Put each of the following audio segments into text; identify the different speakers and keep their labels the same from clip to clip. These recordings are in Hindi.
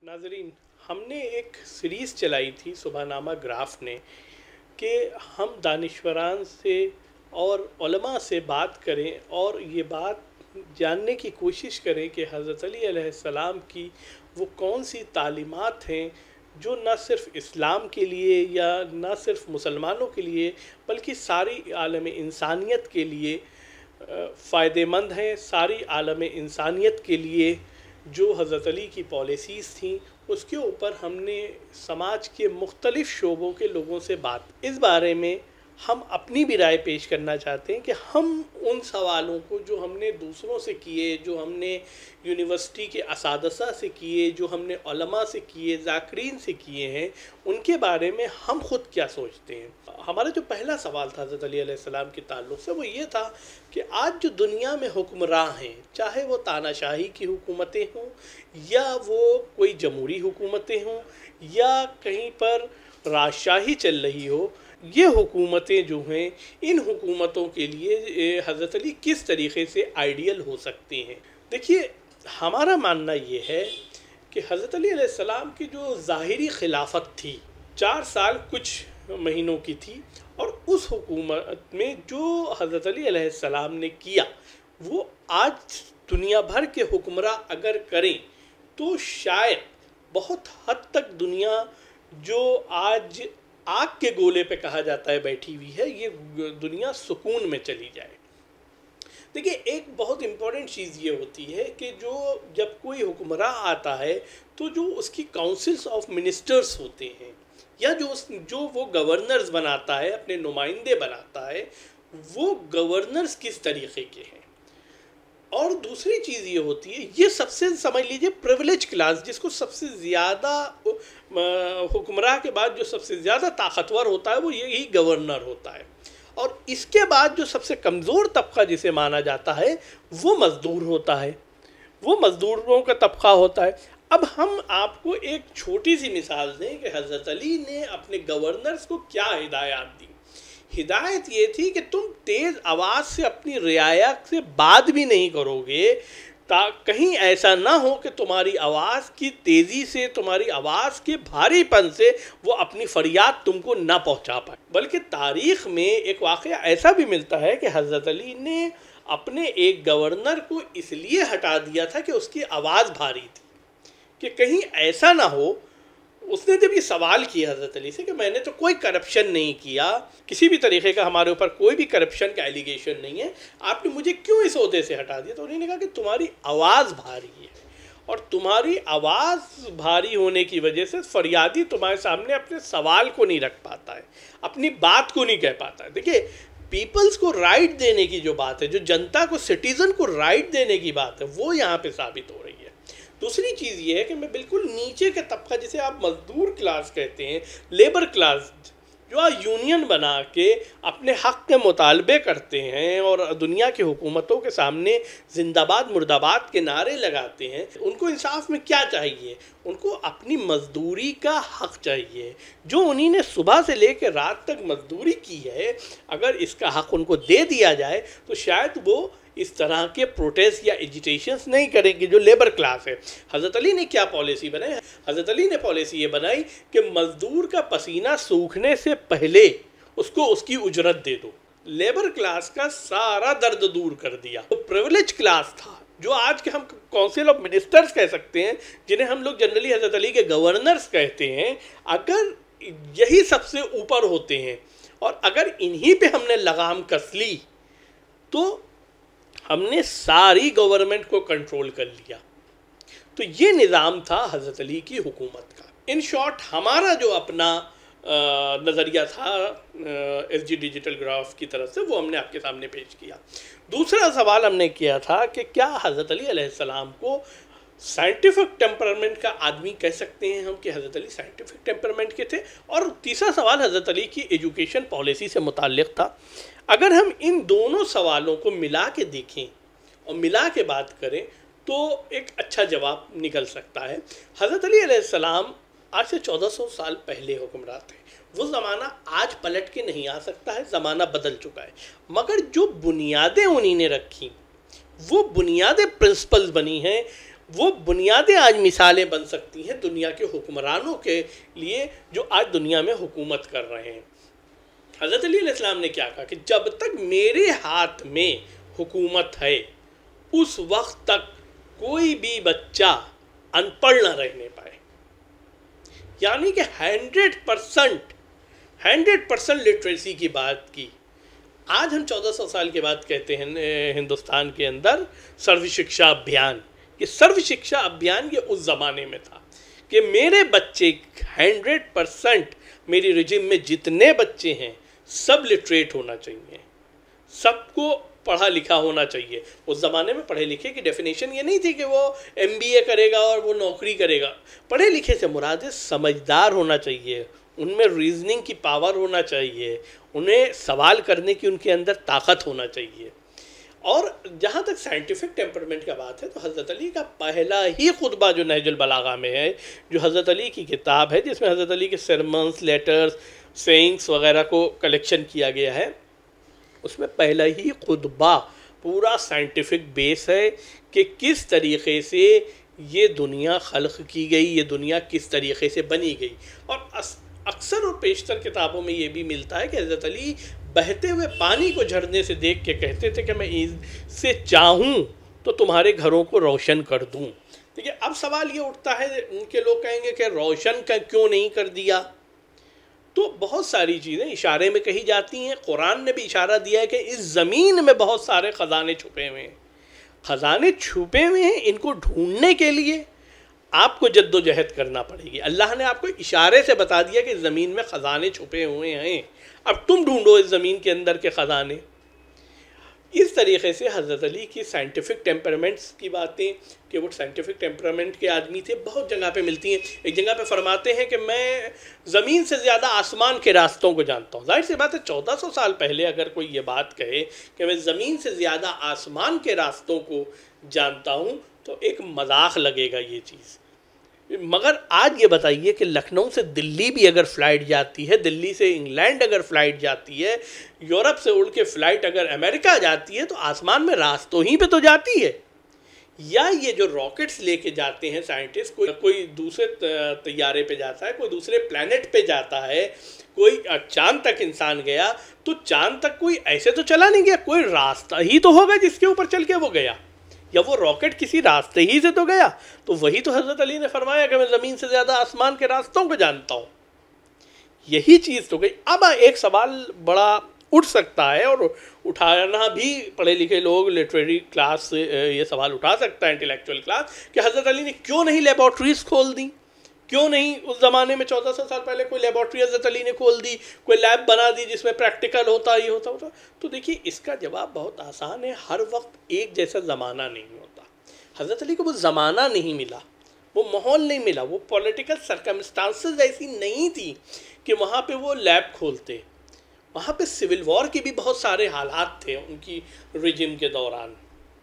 Speaker 1: नाजरीन, हमने एक सीरीज़ चलाई थी सुबहनामा ग्राफ ने कि हम दानिश्वरान से और उलमा से बात करें और ये बात जानने की कोशिश करें कि हज़रत अली अलैहिस्सलाम की वो कौन सी तालीमात हैं जो न सिर्फ़ इस्लाम के लिए या न सिर्फ़ मुसलमानों के लिए बल्कि सारी आलम इंसानियत के लिए फ़ायदेमंद हैं। सारी आलम इंसानियत के लिए जो हज़रत अली की पॉलिसीज़ थी उसके ऊपर हमने समाज के मुख्तलिफ़ शोबों के लोगों से बात, इस बारे में हम अपनी भी राय पेश करना चाहते हैं कि हम उन सवालों को जो हमने दूसरों से किए, जो हमने यूनिवर्सिटी के असातिज़ा से किए, जो हमने उलमा से किए, ज़ाकिरीन से किए हैं, उनके बारे में हम ख़ुद क्या सोचते हैं। हमारा जो पहला सवाल था हज़रत अली अलैहिस्सलाम के ताल्लुक़ से वो ये था कि आज जो दुनिया में हुक्मरान हैं, चाहे वो तानाशाही की हुकूमतें हों या वो कोई जमहूरी हुकूमतें हों या कहीं पर राजशाही चल रही हो, ये हुकूमतें जो हैं, इन हुकूमतों के लिए हज़रत अली किस तरीक़े से आइडियल हो सकती हैं। देखिए, हमारा मानना ये है कि हज़रत अली अलैहिस्सलाम की जो ज़ाहिरी खिलाफत थी 4 साल कुछ महीनों की थी, और उस हुकूमत में जो हज़रत अली अलैहिस्सलाम ने किया वो आज दुनिया भर के हुक्मरां अगर करें तो शायद बहुत हद तक दुनिया जो आज आग के गोले पे कहा जाता है बैठी हुई है, ये दुनिया सुकून में चली जाए। देखिए, एक बहुत इम्पॉर्टेंट चीज़ ये होती है कि जो जब कोई हुक्मरान आता है तो जो उसकी काउंसिल्स ऑफ मिनिस्टर्स होते हैं या जो वो गवर्नर्स बनाता है, अपने नुमाइंदे बनाता है, वो गवर्नर्स किस तरीक़े के हैं। और दूसरी चीज़ ये होती है, ये सबसे समझ लीजिए प्रिविलेज क्लास, जिसको सबसे ज़्यादा हुक्मरान के बाद जो सबसे ज़्यादा ताकतवर होता है वो यही गवर्नर होता है, और इसके बाद जो सबसे कमज़ोर तबका जिसे माना जाता है वो मज़दूर होता है, वो मज़दूरों का तबका होता है। अब हम आपको एक छोटी सी मिसाल दें कि हज़रत अली ने अपने गवर्नर्स को क्या हिदायत दी। हिदायत ये थी कि तुम तेज़ आवाज़ से अपनी रियाया से बात भी नहीं करोगे, कहीं ऐसा ना हो कि तुम्हारी आवाज़ की तेज़ी से, तुम्हारी आवाज़ के भारीपन से वो अपनी फरियाद तुमको ना पहुंचा पाए। बल्कि तारीख़ में एक वाक़या ऐसा भी मिलता है कि हज़रत अली ने अपने एक गवर्नर को इसलिए हटा दिया था कि उसकी आवाज़ भारी थी, कि कहीं ऐसा ना हो। उसने जब ये सवाल किया हज़रत अली से कि मैंने तो कोई करप्शन नहीं किया, किसी भी तरीक़े का हमारे ऊपर कोई भी करप्शन का एलिगेशन नहीं है, आपने मुझे क्यों इस ओहदे से हटा दिया। तो उन्होंने कहा कि तुम्हारी आवाज़ भारी है, और तुम्हारी आवाज़ भारी होने की वजह से फरियादी तुम्हारे सामने अपने सवाल को नहीं रख पाता है, अपनी बात को नहीं कह पाता है। देखिए, पीपल्स को राइट देने की जो बात है, जो जनता को, सिटीज़न को राइट देने की बात है, वो यहाँ पर साबित हो रही है। दूसरी चीज़ ये है कि मैं बिल्कुल नीचे के तबका, जिसे आप मज़दूर क्लास कहते हैं, लेबर क्लास, जो आज यूनियन बना के अपने हक़ के मुतालबे करते हैं और दुनिया की हुकूमतों के सामने जिंदाबाद मुर्दाबाद के नारे लगाते हैं, उनको इंसाफ में क्या चाहिए? उनको अपनी मज़दूरी का हक़ चाहिए। जो उन्हीं ने सुबह से लेकर रात तक मज़दूरी की है, अगर इसका हक़ उनको दे दिया जाए तो शायद वो इस तरह के प्रोटेस्ट या एजिटेशंस नहीं करेंगे जो लेबर क्लास है। हज़रत अली ने क्या पॉलिसी बनाई? हज़रत अली ने पॉलिसी ये बनाई कि मज़दूर का पसीना सूखने से पहले उसको उसकी उजरत दे दो। लेबर क्लास का सारा दर्द दूर कर दिया। तो प्रिविलेज क्लास था, जो आज के हम काउंसिल ऑफ मिनिस्टर्स कह सकते हैं, जिन्हें हम लोग जनरली हज़रत अली के गवर्नर्स कहते हैं, अगर यही सबसे ऊपर होते हैं और अगर इन्हीं पे हमने लगाम कस ली तो हमने सारी गवर्नमेंट को कंट्रोल कर लिया। तो ये निज़ाम था हज़रत अली की हुकूमत का। इन शॉर्ट, हमारा जो अपना नज़रिया था एसजी डिजिटल ग्राफ की तरफ से, वो हमने आपके सामने पेश किया। दूसरा सवाल हमने किया था कि क्या हज़रत अली अलैहिस्सलाम को साइंटिफिक टेम्परामेंट का आदमी कह सकते हैं हम, कि हज़रत अली साइंटिफिक टेम्परामेंट के थे। और तीसरा सवाल हज़रत अली की एजुकेशन पॉलिसी से मुताल्लिक़ था। अगर हम इन दोनों सवालों को मिला के देखें और मिला के बात करें तो एक अच्छा जवाब निकल सकता है। हज़रत अली अलैहिस्सलाम आज से 1400 साल पहले हुक्मरान थे। वो ज़माना आज पलट के नहीं आ सकता है, ज़माना बदल चुका है, मगर जो बुनियादें उन्हीं ने रखी, वो बुनियादें प्रिंसिपल्स बनी हैं, वो बुनियादें आज मिसालें बन सकती हैं दुनिया के हुक्मरानों के लिए जो आज दुनिया में हुकूमत कर रहे हैं। हज़रत अली अलैहिस्सलाम ने क्या कहा कि जब तक मेरे हाथ में हुकूमत है उस वक्त तक कोई भी बच्चा अनपढ़ ना रहने पाए। यानी कि 100% लिटरेसी की बात की। आज हम 1400 साल के बाद कहते हैं हिंदुस्तान के अंदर सर्व शिक्षा अभियान। ये सर्व शिक्षा अभियान ये उस ज़माने में था कि मेरे बच्चे 100% मेरी रिजिम में जितने बच्चे हैं सब लिटरेट होना चाहिए, सबको पढ़ा लिखा होना चाहिए। उस ज़माने में पढ़े लिखे की डेफिनेशन ये नहीं थी कि वो MBA करेगा और वो नौकरी करेगा। पढ़े लिखे से मुराद समझदार होना चाहिए, उनमें रीजनिंग की पावर होना चाहिए, उन्हें सवाल करने की उनके अंदर ताकत होना चाहिए। और जहाँ तक साइंटिफिक टेम्परमेंट का बात है तो हज़रत अली का पहला ही खुतबा जो नहजुल बलागा में है, जो हज़रत अली की किताब है जिसमें हज़रत अली के सरमन्स, लेटर्स, सेइंग्स वगैरह को कलेक्शन किया गया है, उसमें पहला ही खुतबा पूरा साइंटिफिक बेस है कि किस तरीक़े से ये दुनिया खल्क़ की गई, ये दुनिया किस तरीक़े से बनी गई। और अक्सर और पेशतर किताबों में ये भी मिलता है कि हज़रत अली बहते हुए पानी को झरने से देख के कहते थे कि मैं इससे चाहूँ तो तुम्हारे घरों को रोशन कर दूँ। देखिए अब सवाल ये उठता है, उनके लोग कहेंगे कि रोशन का क्यों नहीं कर दिया। तो बहुत सारी चीज़ें इशारे में कही जाती हैं। कुरान ने भी इशारा दिया है कि इस ज़मीन में बहुत सारे ख़जाने छुपे हुए हैं। ख़जाने छुपे हुए हैं, इनको ढूंढने के लिए आपको जद्दोजहद करना पड़ेगी। अल्लाह ने आपको इशारे से बता दिया कि ज़मीन में ख़जाने छुपे हुए हैं, अब तुम ढूंढो इस ज़मीन के अंदर के ख़जाने। इस तरीक़े से हज़रत अली की साइंटिफिक टेम्परामेंट्स की बातें कि वो साइंटिफिक टेम्परामेंट के आदमी थे बहुत जगह पे मिलती हैं। एक जगह पे फरमाते हैं कि मैं ज़मीन से ज़्यादा आसमान के रास्तों को जानता हूँ। जाहिर सी बात है 1400 साल पहले अगर कोई ये बात कहे कि मैं ज़मीन से ज़्यादा आसमान के रास्तों को जानता हूँ तो एक मजाक लगेगा ये चीज़। मगर आज ये बताइए कि लखनऊ से दिल्ली भी अगर फ़्लाइट जाती है, दिल्ली से इंग्लैंड अगर फ़्लाइट जाती है, यूरोप से उड़ के फ़्लाइट अगर अमेरिका जाती है तो आसमान में रास्तों ही पे तो जाती है। या ये जो रॉकेट्स लेके जाते हैं साइंटिस्ट, कोई दूसरे तैयारे पे जाता है, कोई दूसरे प्लैनेट पे जाता है, कोई चांद तक इंसान गया तो चांद तक कोई ऐसे तो चला नहीं गया, कोई रास्ता ही तो होगा जिसके ऊपर चल के वो गया, या वो रॉकेट किसी रास्ते ही से तो गया। तो वही तो हज़रत अली ने फरमाया कि मैं ज़मीन से ज़्यादा आसमान के रास्तों को जानता हूँ। यही चीज़ तो गई। अब एक सवाल बड़ा उठ सकता है और उठाना भी पढ़े लिखे लोग, लिटरेरी क्लास से ये सवाल उठा सकता है, इंटेलेक्चुअल क्लास, कि हज़रत अली ने क्यों नहीं लेबॉर्ट्रीज़ खोल दी, क्यों नहीं उस ज़माने में 1400 साल पहले कोई लेबॉर्ट्री हज़रत अली ने खोल दी, कोई लैब बना दी जिसमें प्रैक्टिकल होता ही होता। तो देखिए इसका जवाब बहुत आसान है। हर वक्त एक जैसा ज़माना नहीं होता। हज़रत अली को वो ज़माना नहीं मिला, वो माहौल नहीं मिला, वो पॉलिटिकल सर्कमस्टांसेस ऐसी नहीं थी कि वहाँ पे वो लैब खोलते। वहाँ पे सिविल वॉर के भी बहुत सारे हालात थे उनकी रिजिम के दौरान,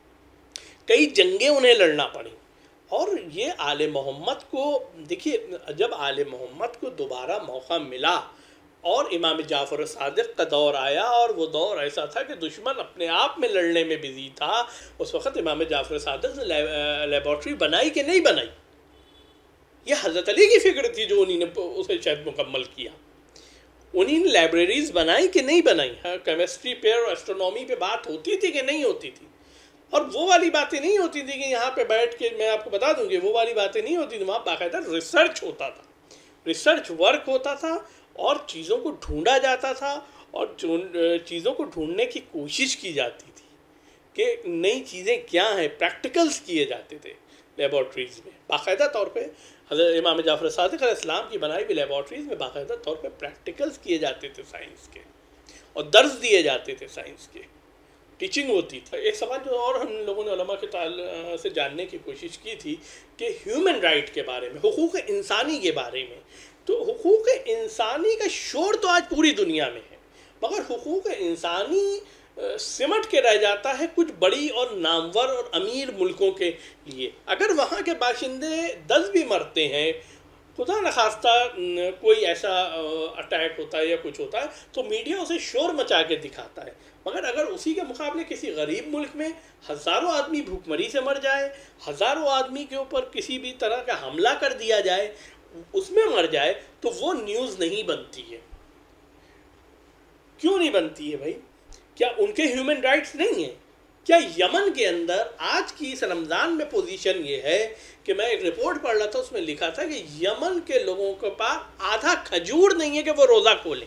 Speaker 1: कई जंगें उन्हें लड़ना पड़ी। और ये आले मोहम्मद को देखिए, जब आले मोहम्मद को दोबारा मौका मिला और इमाम जाफ़र सादिक़ का दौर आया, और वो दौर ऐसा था कि दुश्मन अपने आप में लड़ने में बिजी था, उस वक़्त इमाम जाफ़र सादिक़ ने लेबॉर्ट्री बनाई कि नहीं बनाई, ये हज़रत अली की फ़िक्र थी जो उन्हीं ने उसे शायद मुकम्मल किया। उन्हीं ने लाइब्रेरीज़ बनाई कि नहीं बनाई। हाँ, केमिस्ट्री पे और एस्ट्रोनॉमी पे बात होती थी कि नहीं होती थी। और वो वाली बातें नहीं होती थी कि यहाँ पे बैठ के मैं आपको बता दूँगी, वो वाली बातें नहीं होती थी। वहाँ बाकायदा रिसर्च होता था, रिसर्च वर्क होता था और चीज़ों को ढूंढा जाता था और चीज़ों को ढूंढने की कोशिश की जाती थी कि नई चीज़ें क्या हैं। प्रैक्टिकल्स किए जाते थे लेबॉर्ट्रीज़ में बाकायदा तौर पे। हज़रत इमाम जाफ़र सादिक़ अलैहिस्सलाम की बनाई हुई लेबॉर्ट्रीज़ में बाकायदा तौर पे प्रैक्टिकल्स किए जाते थे साइंस के, और दर्स दिए जाते थे साइंस के, टीचिंग होती थी। एक सवाल जो और हम लोगों ने उलमा के से जानने की कोशिश की थी कि ह्यूमन राइट के बारे में, हुकूक़ इंसानी के बारे में। तो हुकूक़ इंसानी का शोर तो आज पूरी दुनिया में है, मगर हुकूक़ इंसानी सिमट के रह जाता है कुछ बड़ी और नामवर और अमीर मुल्कों के लिए। अगर वहाँ के बाशिंदे 10 भी मरते हैं खुदा न खास्ता कोई ऐसा अटैक होता है या कुछ होता है तो मीडिया उसे शोर मचा के दिखाता है, मगर अगर उसी के मुकाबले किसी गरीब मुल्क में हज़ारों आदमी भूखमरी से मर जाए, हज़ारों आदमी के ऊपर किसी भी तरह का हमला कर दिया जाए, उसमें मर जाए, तो वो न्यूज़ नहीं बनती है। क्यों नहीं बनती है भाई? क्या उनके ह्यूमन राइट्स नहीं है? क्या यमन के अंदर आज की इस रमज़ान में पोजीशन ये है कि मैं एक रिपोर्ट पढ़ रहा था, उसमें लिखा था कि यमन के लोगों के पास आधा खजूर नहीं है कि वो रोज़ा खोलें।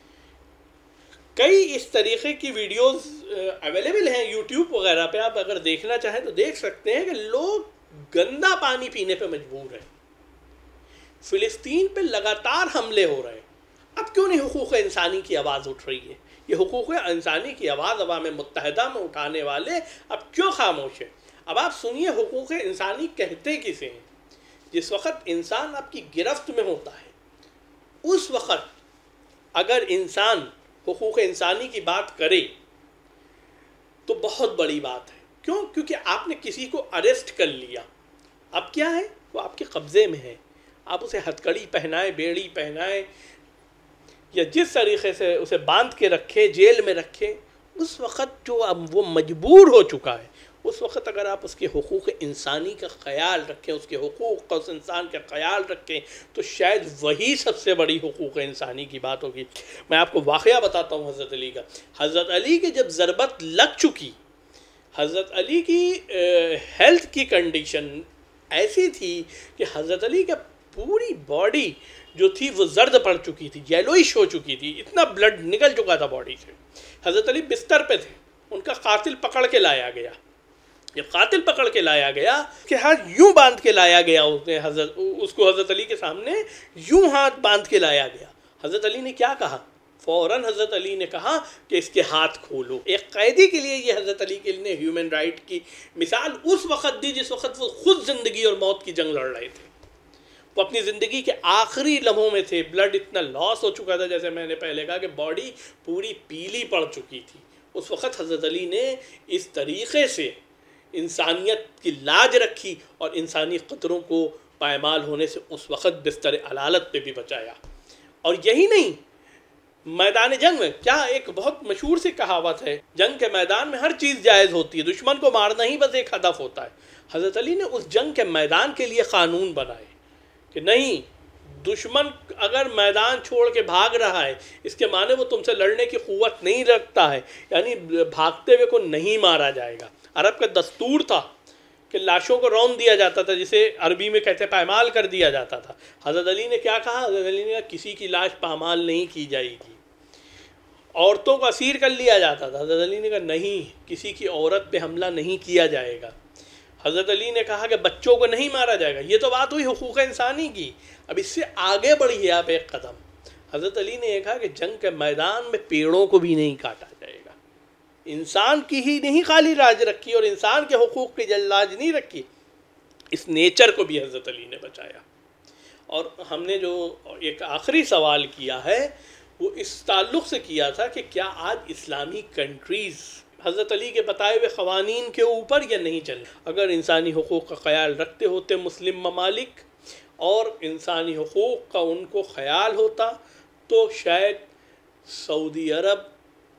Speaker 1: कई इस तरीके की वीडियोस अवेलेबल हैं यूट्यूब वगैरह पे, आप अगर देखना चाहें तो देख सकते हैं कि लोग गंदा पानी पीने पे मजबूर हैं। फ़िलिस्तीन पे लगातार हमले हो रहे हैं। अब क्यों नहीं हुकूक़ इंसानी की आवाज़ उठ रही है? ये हुकूक़ इंसानी की आवाज़ अवाम मुत्तहिदा में उठाने वाले अब क्यों खामोश है? अब आप सुनिए हुकूक़ इंसानी कहते किसे हैं। जिस वक़्त इंसान आपकी गिरफ्त में होता है, उस वक़्त अगर इंसान हुकूक़ इंसानी की बात करे तो बहुत बड़ी बात है। क्यों? क्योंकि आपने किसी को अरेस्ट कर लिया, अब क्या है, वो आपके कब्ज़े में है। आप उसे हथकड़ी पहनाएं, बेड़ी पहनाएं, या जिस तरीक़े से उसे बांध के रखें, जेल में रखें, उस वक़्त जो अब वो मजबूर हो चुका है, उस वक़्त अगर आप उसके हुकूक़ इंसानी का ख़याल रखें, उसके हुकूक़ का, उस इंसान का ख़याल रखें, तो शायद वही सबसे बड़ी हुकूक़ इंसानी की बात होगी। मैं आपको वाक़या बताता हूँ हज़रत अली का। हज़रत अली के जब ज़रबत लग चुकी, हज़रत अली की हेल्थ की कंडीशन ऐसी थी कि हज़रत अली का पूरी बॉडी जो थी वो जर्द पड़ चुकी थी, येलोइश हो चुकी थी, इतना ब्लड निकल चुका था बॉडी से। हज़रत अली बिस्तर पे थे, उनका कातिल पकड़ के लाया गया। जब कातिल पकड़ के लाया गया, कि हाथ यूं बांध के लाया गया, उसको हज़रत अली के सामने यूं हाथ बांध के लाया गया। हज़रत अली ने क्या कहा? फ़ौरन हज़रत अली ने कहा कि इसके हाथ खोलो। एक कैदी के लिए ये हज़रत अली के लिए ह्यूमन राइट की मिसाल उस वक़्त दी जिस वक़्त वो ख़ुद ज़िंदगी और मौत की जंग लड़ रहे थे। वो अपनी ज़िंदगी के आखिरी लम्हों में थे, ब्लड इतना लॉस हो चुका था, जैसे मैंने पहले कहा कि बॉडी पूरी पीली पड़ चुकी थी। उस वक़्त हज़रत अली ने इस तरीक़े से इंसानियत की लाज रखी और इंसानी ख़तरों को पायमाल होने से उस वक़्त बिस्तर अलालत पे भी बचाया। और यही नहीं, मैदान जंग में क्या एक बहुत मशहूर सी कहावत है, जंग के मैदान में हर चीज़ जायज़ होती है, दुश्मन को मारना ही बस एक हदफ होता है। हज़रत अली ने उस जंग के मैदान के लिए क़ानून बनाए कि नहीं, दुश्मन अगर मैदान छोड़ के भाग रहा है, इसके माने वो तुमसे लड़ने की क़ुव्वत नहीं रखता है, यानी भागते हुए को नहीं मारा जाएगा। अरब का दस्तूर था कि लाशों को रौंद दिया जाता था, जिसे अरबी में कहते पायमाल कर दिया जाता था। हज़रत अली ने क्या कहा? हज़रत अली ने कहा किसी की लाश पामाल नहीं की जाएगी। औरतों को असीर कर लिया जाता था, हज़रत अली ने कहा नहीं, किसी की औरत पे हमला नहीं किया जाएगा। हज़रत अली ने कहा कि बच्चों को नहीं मारा जाएगा। ये तो बात हुई हुकूक़ इंसानी की। अब इससे आगे बढ़िए आप एक कदम। हज़रत अली ने कहा कि जंग के मैदान में पेड़ों को भी नहीं काटा जाएगा। इंसान की ही नहीं खाली राज रखी और इंसान के हुकूक़ की लाज नहीं रखी, इस नेचर को भी हज़रत अली ने बचाया। और हमने जो एक आखिरी सवाल किया है वो इस ताल्लुक़ से किया था कि क्या आज इस्लामी कंट्रीज़ हज़रत अली के बताए हुए क़वानीन के ऊपर या नहीं चले? अगर इंसानी हुकूक़ का ख़याल रखते होते मुस्लिम ममालिक और इंसानी हुकूक़ का उनको ख़याल होता, तो शायद सऊदी अरब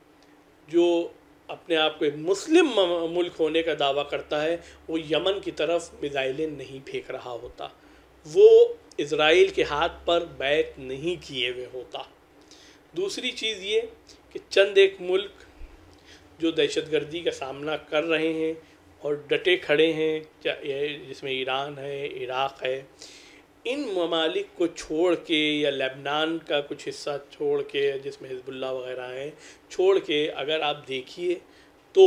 Speaker 1: जो अपने आप को एक मुस्लिम मुल्क होने का दावा करता है, वो यमन की तरफ मिज़ाइलें नहीं फेंक रहा होता, वो इज़राइल के हाथ पर बैत नहीं किए हुए होता। दूसरी चीज़ ये कि चंद एक मुल्क जो दहशतगर्दी का सामना कर रहे हैं और डटे खड़े हैं, जिसमें ईरान है, इराक़ है, इन ममालिक को छोड़ के या लेबनान का कुछ हिस्सा छोड़ के, जिसमें हिज़्बुल्लाह वग़ैरह हैं, छोड़ के अगर आप देखिए तो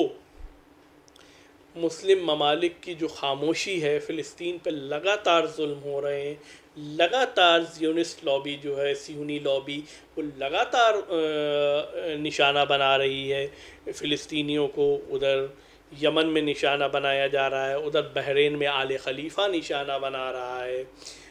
Speaker 1: मुस्लिम ममालिक की जो खामोशी है, फ़िलिस्तीन पर लगातार जुल्म हो रहे हैं, लगातार ज़ियोनिस्ट लॉबी जो है, सियूनी लॉबी, वो लगातार निशाना बना रही है फ़िलिस्तीनियों को। उधर यमन में निशाना बनाया जा रहा है, उधर बहरीन में आले खलीफा निशाना बना रहा है।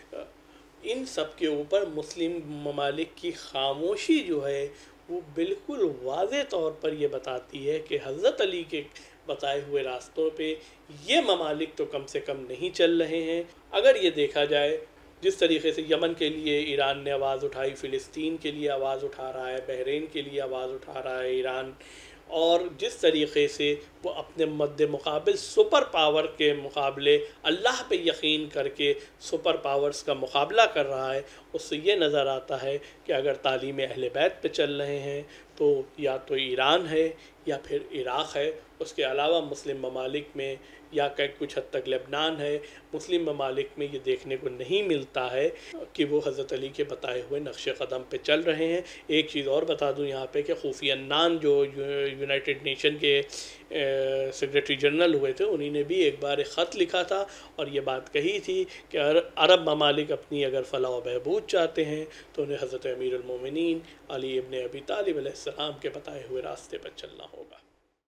Speaker 1: इन सब के ऊपर मुस्लिम ममालिक की खामोशी जो है वो बिल्कुल वाज़े तौर पर ये बताती है कि हज़रत अली के बताए हुए रास्तों पे ये ममालिक तो कम से कम नहीं चल रहे हैं। अगर ये देखा जाए जिस तरीके से यमन के लिए ईरान ने आवाज़ उठाई, फ़िलिस्तीन के लिए आवाज़ उठा रहा है, बहरीन के लिए आवाज़ उठा रहा है ईरान, और जिस तरीके से वो अपने मद्दे मुकाबिल सुपर पावर के मुकाबले अल्लाह पे यकीन करके सुपर पावर्स का मुकाबला कर रहा है, उससे ये नज़र आता है कि अगर तालीम अहले बैत पे चल रहे हैं तो या तो ईरान है या फिर इराक़ है। उसके अलावा मुस्लिम ममालिक में या कुछ हद तक लेबनान है, मुस्लिम ममालिक में ये देखने को नहीं मिलता है कि वो हज़रत अली के बताए हुए नक्श क़दम पे चल रहे हैं। एक चीज़ और बता दूं यहाँ पे कि खूफी अन्नान जो यूनाइटेड नेशन के सेक्रेटरी जनरल हुए थे, उन्हीं ने भी एक बार एक ख़त लिखा था और ये बात कही थी कि अरब ममालिक अपनी अगर फ़लाह व बहबूद चाहते हैं तो उन्हें हज़रत अमीरुल मोमिनीन अली इब्न अबी तालिब अलैहिस्सलाम के बताए हुए रास्ते पर चलना होगा।